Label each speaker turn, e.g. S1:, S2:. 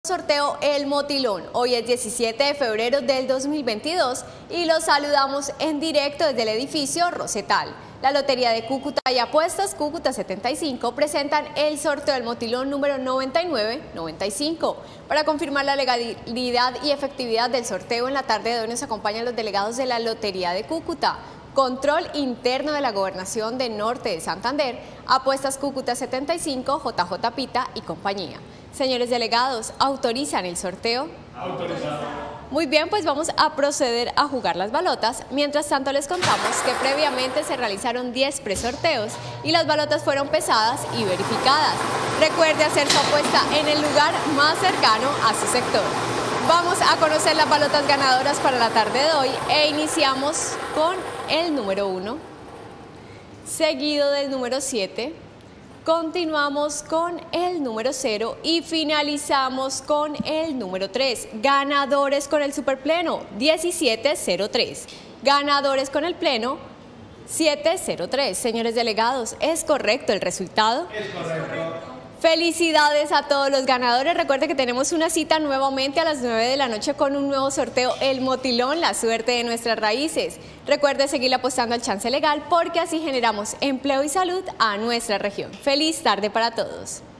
S1: Sorteo El Motilón. Hoy es 17 de febrero del 2022 y los saludamos en directo desde el edificio Rosetal. La Lotería de Cúcuta y Apuestas Cúcuta 75 presentan el sorteo del Motilón número 9995. Para confirmar la legalidad y efectividad del sorteo, en la tarde de hoy nos acompañan los delegados de la Lotería de Cúcuta, Control Interno de la Gobernación de Norte de Santander, Apuestas Cúcuta 75, JJ Pita y compañía. Señores delegados, ¿autorizan el sorteo?
S2: Autorizado.
S1: Muy bien, pues vamos a proceder a jugar las balotas. Mientras tanto les contamos que previamente se realizaron 10 presorteos y las balotas fueron pesadas y verificadas. Recuerde hacer su apuesta en el lugar más cercano a su sector. Vamos a conocer las balotas ganadoras para la tarde de hoy e iniciamos con el número 1, seguido del número 7. Continuamos con el número 0 y finalizamos con el número 3. Ganadores con el superpleno 1703. Ganadores con el pleno 703. Señores delegados, ¿es correcto el resultado?
S2: Es correcto.
S1: Felicidades a todos los ganadores. Recuerde que tenemos una cita nuevamente a las 9 de la noche con un nuevo sorteo, El Motilón, la suerte de nuestras raíces. Recuerde seguir apostando al chance legal porque así generamos empleo y salud a nuestra región. Feliz tarde para todos.